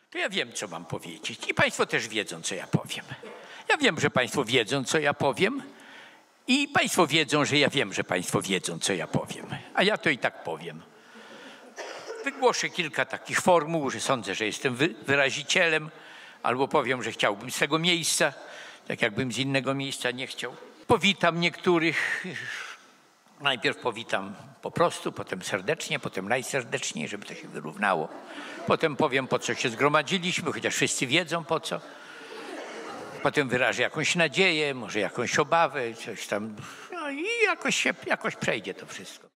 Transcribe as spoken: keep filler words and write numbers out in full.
to ja wiem, co mam powiedzieć. I państwo też wiedzą, co ja powiem. Ja wiem, że państwo wiedzą, co ja powiem. I państwo wiedzą, że ja wiem, że państwo wiedzą, co ja powiem. A ja to i tak powiem. Wygłoszę kilka takich formuł, że sądzę, że jestem wyrazicielem, albo powiem, że chciałbym z tego miejsca, tak jakbym z innego miejsca nie chciał. Powitam niektórych. Najpierw powitam po prostu, potem serdecznie, potem najserdeczniej, żeby to się wyrównało. Potem powiem, po co się zgromadziliśmy, chociaż wszyscy wiedzą po co. Potem wyrażę jakąś nadzieję, może jakąś obawę, coś tam. No i jakoś się, jakoś przejdzie to wszystko.